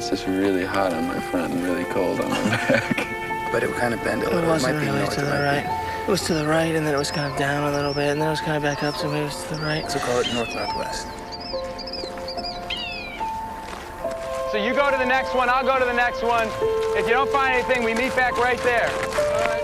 it's just really hot on my front and really cold on my back. But it kind of bent a little. It wasn't really to the right. It was to the right, and then it was kind of down a little bit, and then it was kind of back up, so maybe it was to the right. So call it north-northwest. So you go to the next one, I'll go to the next one. If you don't find anything, we meet back right there. All right.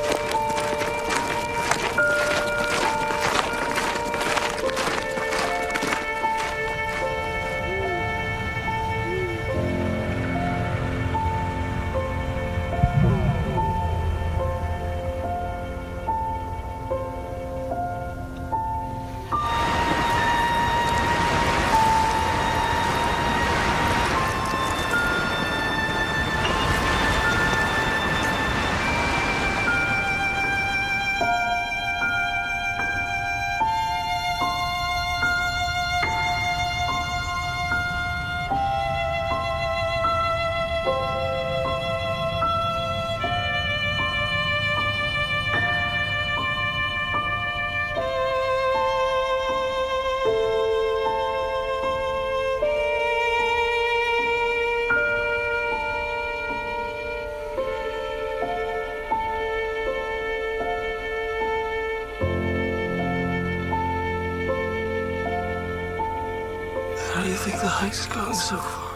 How do you think the hike's gone so far?